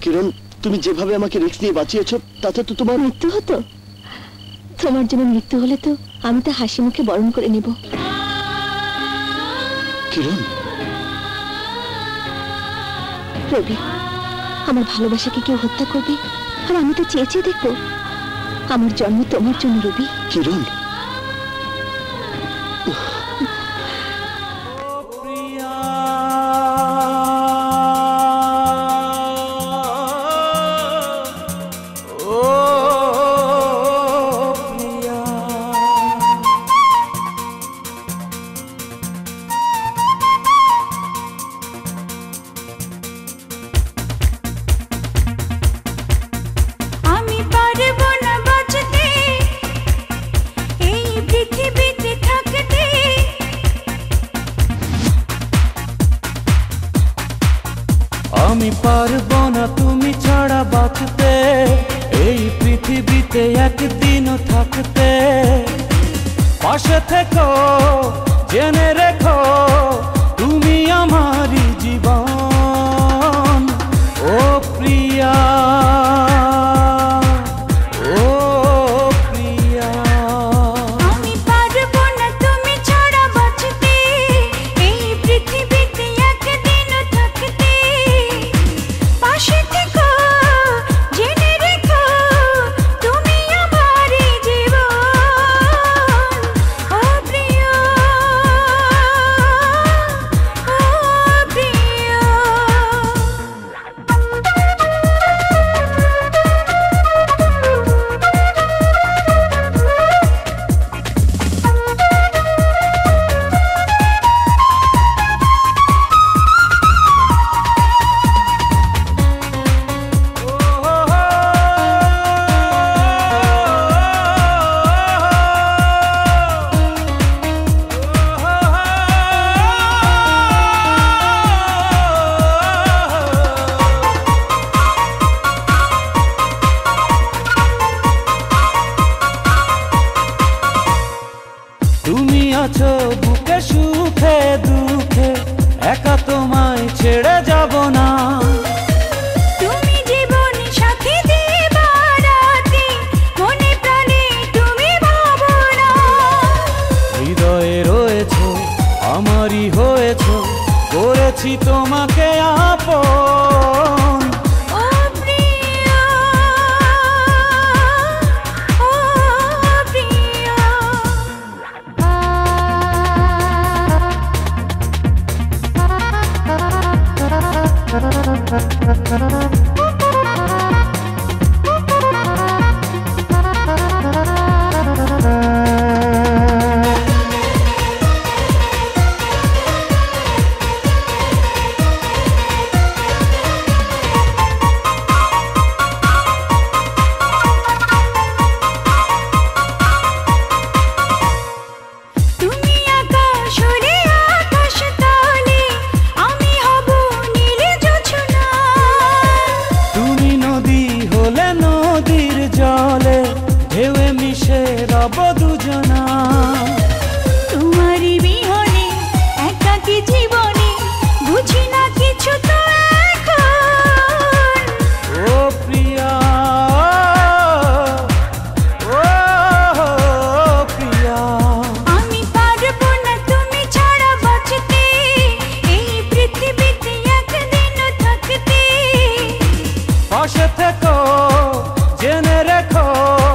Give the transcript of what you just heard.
কিরণ, তুমি যেভাবে আমাকে রিস্ক নিয়ে বাঁচিয়েছো তাতে তো তোমার মৃত্যু হতো। তোমার জন্য মৃত্যু হলে তো আমি তো হাসি মুখে বরণ করে নেব। কিরণ, রবি, আমার ভালোবাসাকে কেউ হত্যা করবে আর আমি তো চেয়ে চেয়ে দেখবো। আমার জন্ম তোমার জন্য রবি। কিরণ, আমি পারবো না তুমি ছাড়া বাঁচতে, এই পৃথিবীতে একদিনও থাকতে। পাশে থেকো, জেনে রেখো, তুমি আমারই জীবন। ও প্রিয়া, ও প্রিয়া, আমি পারবো না তুমি ছাড়া বাঁচতে, এই পৃথিবীতে একদিনও থাকতে। পাশে থেকো, জেনে রেখো, তুমি আমারই জীবন। ও প্রিয়া, ও প্রিয়া। তুমি আছো বুকে সুখে দুঃখে, একা তোমায় ছেড়ে যাব না। তুমি জীবন সাথী দিবারাতি, মনে প্রাণে তুমি ভাবনা। হৃদয়ে রয়েছো, আমারই হয়েছো, করেছি তোমাকে আপন। ও প্রিয়া, ও প্রিয়া। তুমি আকাশ হলে আকাশ তলে, আমি হব নীল জোছনা। তুমি নদী হলে নদীর জলে, ঢেউয়ে মিশে রব দুজনা। তোমারই বিহনে একাকী জীবনে, বুঝি না কিছু তো এখন। ও প্রিয়া, ও প্রিয়া, আমি পারবো না তুমি ছাড়া বাঁচতে, এই পৃথিবীতে একদিনও থাকতে। পাশে থেকো, জেনে রেখো,